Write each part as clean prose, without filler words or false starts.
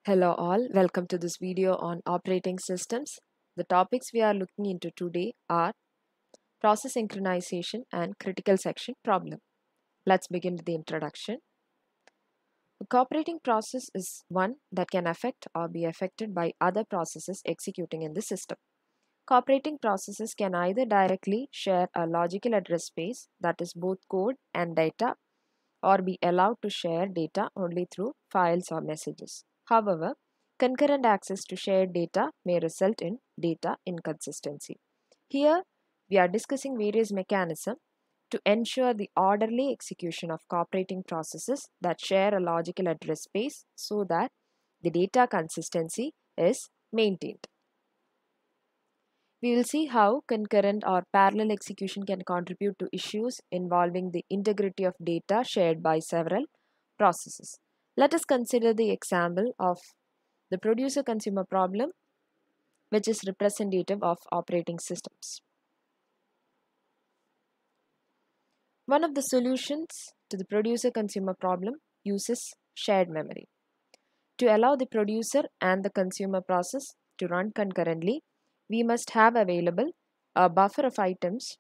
Hello all, welcome to this video on operating systems. The topics we are looking into today are process synchronization and critical section problem. Let's begin with the introduction. A cooperating process is one that can affect or be affected by other processes executing in the system. Cooperating processes can either directly share a logical address space, that is both code and data, or be allowed to share data only through files or messages. However, concurrent access to shared data may result in data inconsistency. Here, we are discussing various mechanisms to ensure the orderly execution of cooperating processes that share a logical address space so that the data consistency is maintained. We will see how concurrent or parallel execution can contribute to issues involving the integrity of data shared by several processes. Let us consider the example of the producer-consumer problem, which is representative of operating systems. One of the solutions to the producer-consumer problem uses shared memory. To allow the producer and the consumer process to run concurrently, we must have available a buffer of items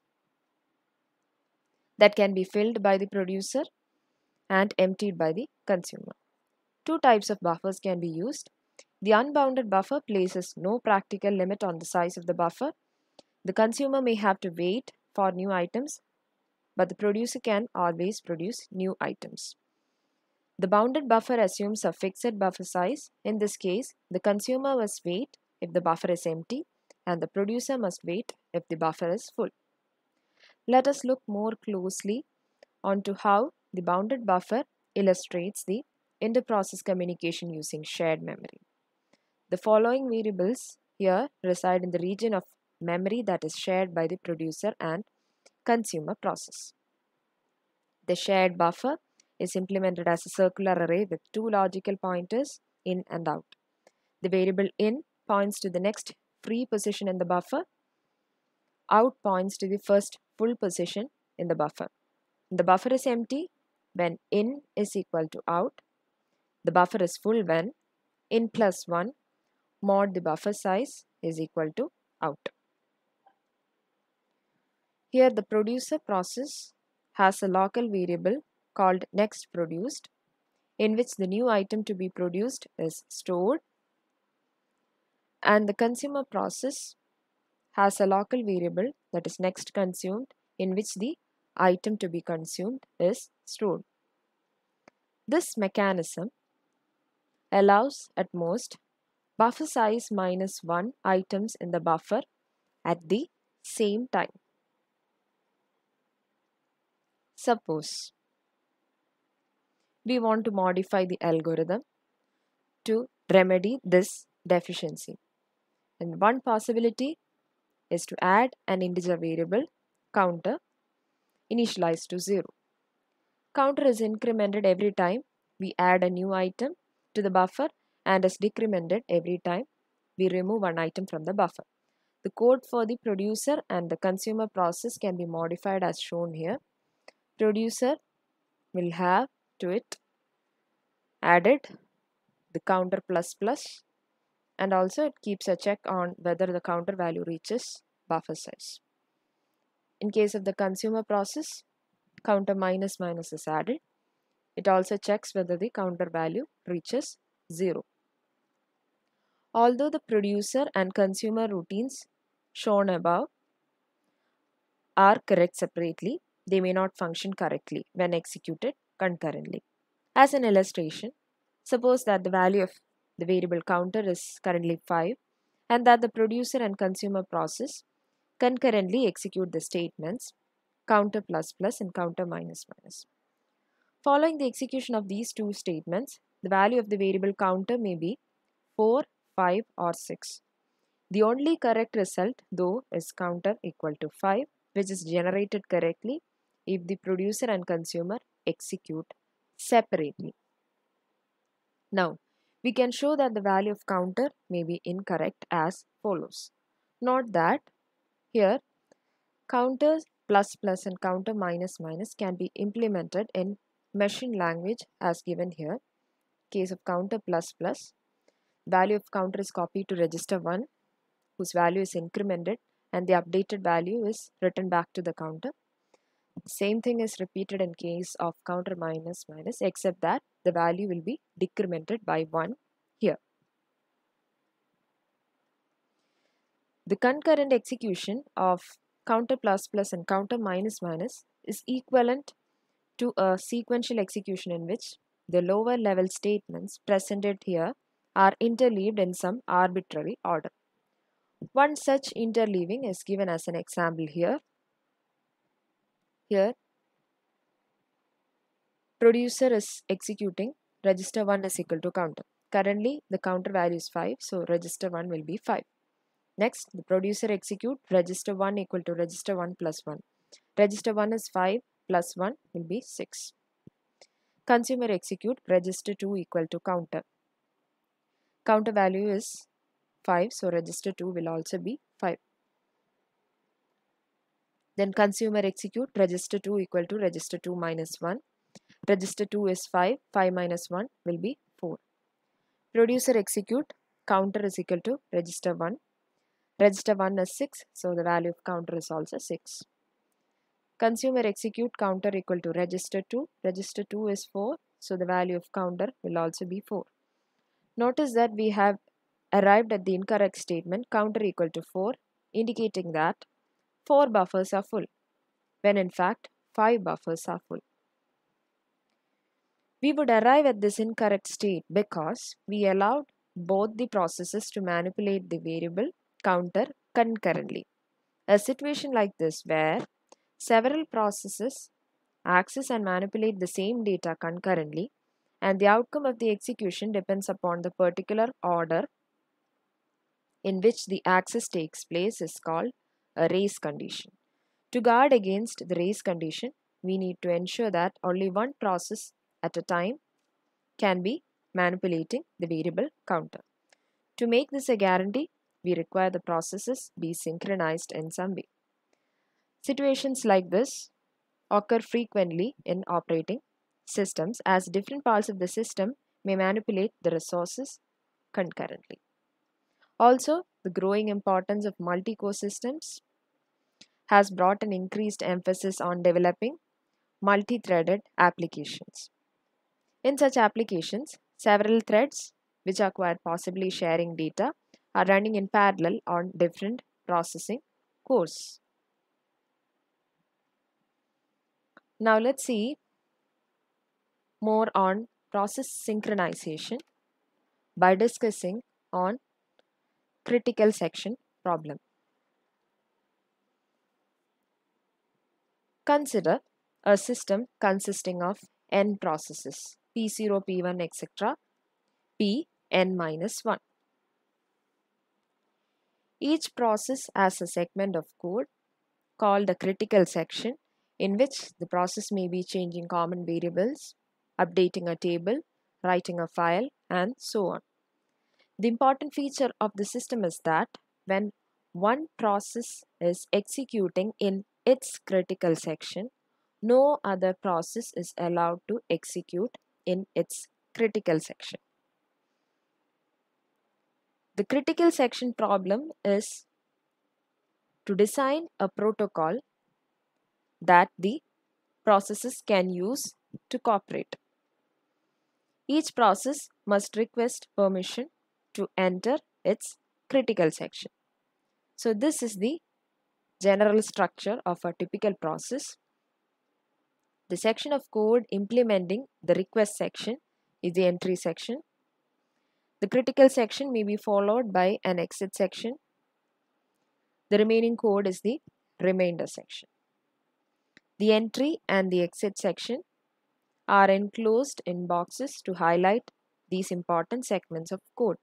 that can be filled by the producer and emptied by the consumer. Two types of buffers can be used. The unbounded buffer places no practical limit on the size of the buffer. The consumer may have to wait for new items, but the producer can always produce new items. The bounded buffer assumes a fixed buffer size. In this case, the consumer must wait if the buffer is empty, and the producer must wait if the buffer is full. Let us look more closely onto how the bounded buffer illustrates the inter-process communication using shared memory. The following variables here reside in the region of memory that is shared by the producer and consumer process. The shared buffer is implemented as a circular array with two logical pointers in and out. The variable in points to the next free position in the buffer. Out points to the first full position in the buffer. The buffer is empty when in is equal to out. The buffer is full when in plus 1 mod the buffer size is equal to out. Here the producer process has a local variable called next produced, in which the new item to be produced is stored, and the consumer process has a local variable that is next consumed, in which the item to be consumed is stored. This mechanism allows at most buffer size minus 1 items in the buffer at the same time. Suppose we want to modify the algorithm to remedy this deficiency. And one possibility is to add an integer variable counter initialized to 0. Counter is incremented every time we add a new item to the buffer and is decremented every time we remove one item from the buffer. The code for the producer and the consumer process can be modified as shown here. Producer will have to it added the counter plus plus, and also it keeps a check on whether the counter value reaches buffer size. In case of the consumer process, counter minus minus is added. It also checks whether the counter value reaches 0. Although the producer and consumer routines shown above are correct separately, they may not function correctly when executed concurrently. As an illustration, suppose that the value of the variable counter is currently 5 and that the producer and consumer process concurrently execute the statements counter plus plus and counter minus minus. Following the execution of these two statements, the value of the variable counter may be 4, 5 or 6. The only correct result though is counter equal to 5, which is generated correctly if the producer and consumer execute separately. Now, we can show that the value of counter may be incorrect as follows. Note that here counter plus plus and counter minus minus can be implemented in machine language as given here. Case of counter plus plus, value of counter is copied to register 1, whose value is incremented, and the updated value is written back to the counter. Same thing is repeated in case of counter minus minus, except that the value will be decremented by 1 here. The concurrent execution of counter plus plus and counter minus minus is equivalent to a sequential execution in which the lower level statements presented here are interleaved in some arbitrary order. One such interleaving is given as an example here. Here, producer is executing register 1 is equal to counter. Currently, the counter value is 5, so register 1 will be 5. Next, the producer execute register 1 equal to register 1 plus 1. Register 1 is 5 plus 1 will be 6. Consumer execute register 2 equal to counter. Counter value is 5, so register 2 will also be 5. Then consumer execute register 2 equal to register 2 minus 1. Register 2 is 5, 5 minus 1 will be 4. Producer execute counter is equal to register 1. Register 1 is 6, so the value of counter is also 6. Consumer execute counter equal to register 2. Register 2 is 4, so the value of counter will also be 4. Notice that we have arrived at the incorrect statement counter equal to 4, indicating that 4 buffers are full, when in fact 5 buffers are full. We would arrive at this incorrect state because we allowed both the processes to manipulate the variable counter concurrently. A situation like this where several processes access and manipulate the same data concurrently and the outcome of the execution depends upon the particular order in which the access takes place is called a race condition. To guard against the race condition, we need to ensure that only one process at a time can be manipulating the variable counter. To make this a guarantee, we require the processes be synchronized in some way. Situations like this occur frequently in operating systems as different parts of the system may manipulate the resources concurrently. Also, the growing importance of multi-core systems has brought an increased emphasis on developing multi-threaded applications. In such applications, several threads, which are possibly sharing data, are running in parallel on different processing cores. Now let's see more on process synchronization by discussing on critical section problem. Consider a system consisting of n processes, P0, P1, etc., Pn minus 1. Each process has a segment of code called a critical section in which the process may be changing common variables, updating a table, writing a file, and so on. The important feature of the system is that when one process is executing in its critical section, no other process is allowed to execute in its critical section. The critical section problem is to design a protocol that the processes can use to cooperate. Each process must request permission to enter its critical section. So this is the general structure of a typical process. The section of code implementing the request section is the entry section. The critical section may be followed by an exit section. The remaining code is the remainder section. The entry and the exit section are enclosed in boxes to highlight these important segments of code.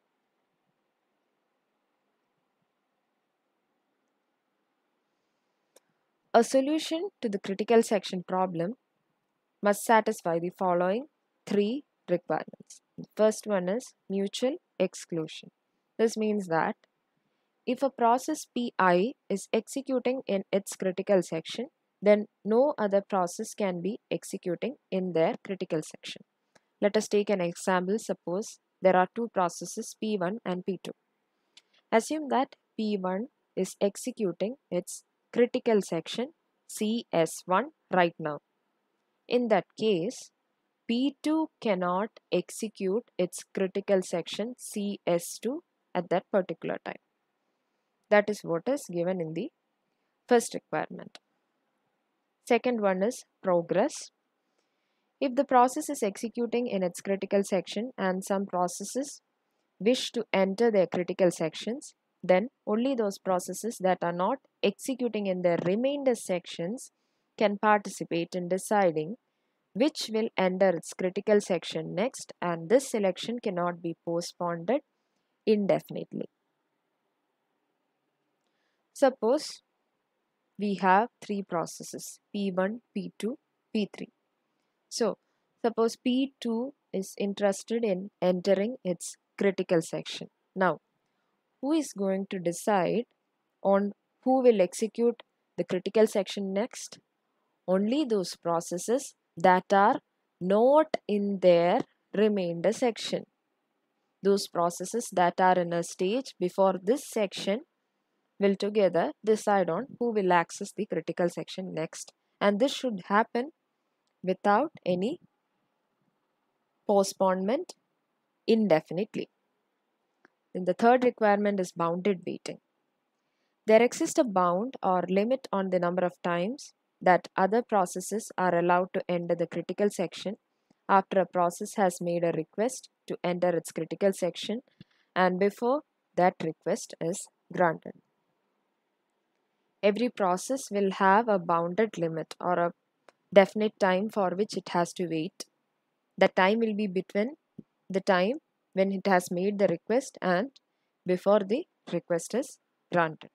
A solution to the critical section problem must satisfy the following 3 requirements. The first one is mutual exclusion. This means that if a process Pi is executing in its critical section, then no other process can be executing in their critical section. Let us take an example. Suppose there are two processes P1 and P2. Assume that P1 is executing its critical section CS1 right now. In that case, P2 cannot execute its critical section CS2 at that particular time. That is what is given in the first requirement. Second one is progress. If the process is executing in its critical section and some processes wish to enter their critical sections, then only those processes that are not executing in their remainder sections can participate in deciding which will enter its critical section next, and this selection cannot be postponed indefinitely. Suppose we have three processes P1, P2, P3. So, suppose P2 is interested in entering its critical section. Now, who is going to decide on who will execute the critical section next? Only those processes that are not in their remainder section. Those processes that are in a stage before this section will together decide on who will access the critical section next, and this should happen without any postponement indefinitely. Then the third requirement is bounded waiting. There exists a bound or limit on the number of times that other processes are allowed to enter the critical section after a process has made a request to enter its critical section and before that request is granted. Every process will have a bounded limit or a definite time for which it has to wait. The time will be between the time when it has made the request and before the request is granted.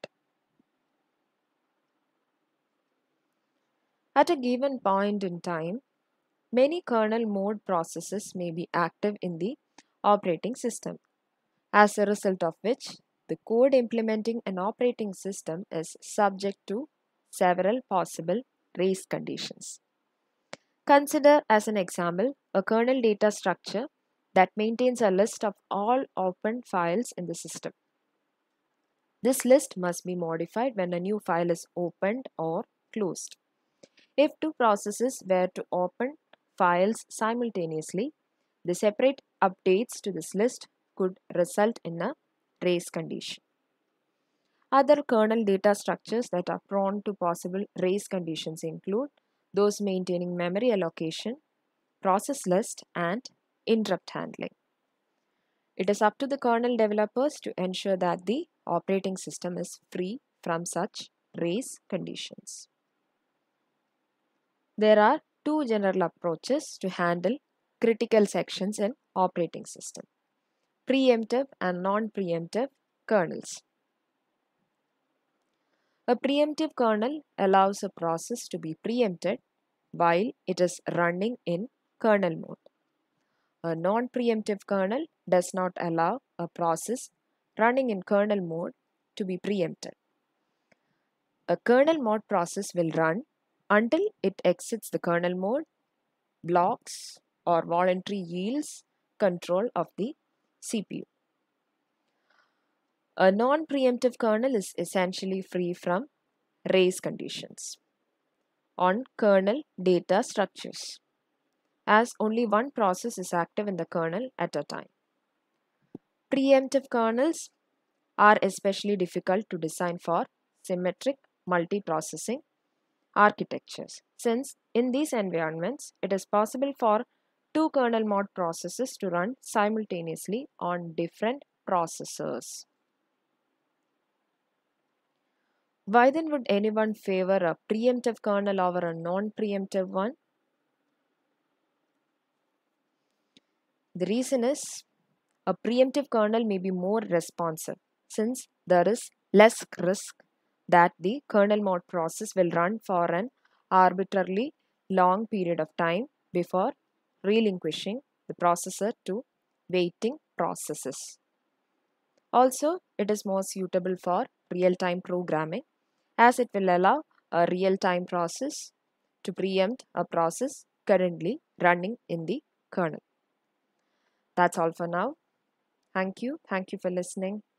At a given point in time, many kernel mode processes may be active in the operating system, as a result of which the code implementing an operating system is subject to several possible race conditions. Consider as an example a kernel data structure that maintains a list of all open files in the system. This list must be modified when a new file is opened or closed. If two processes were to open files simultaneously, the separate updates to this list could result in a race condition. Other kernel data structures that are prone to possible race conditions include those maintaining memory allocation, process list, and interrupt handling. It is up to the kernel developers to ensure that the operating system is free from such race conditions. There are two general approaches to handle critical sections in operating system: preemptive and non-preemptive kernels. A preemptive kernel allows a process to be preempted while it is running in kernel mode. A non-preemptive kernel does not allow a process running in kernel mode to be preempted. A kernel mode process will run until it exits the kernel mode, blocks, or voluntarily yields control of the CPU. A non-preemptive kernel is essentially free from race conditions on kernel data structures, as only one process is active in the kernel at a time. Preemptive kernels are especially difficult to design for symmetric multiprocessing architectures, since in these environments it is possible for two kernel mode processes to run simultaneously on different processors. Why then would anyone favor a preemptive kernel over a non-preemptive one? The reason is a preemptive kernel may be more responsive, since there is less risk that the kernel mode process will run for an arbitrarily long period of time before relinquishing the processor to waiting processes. Also, it is more suitable for real-time programming, as it will allow a real-time process to preempt a process currently running in the kernel. That's all for now. Thank you. Thank you for listening.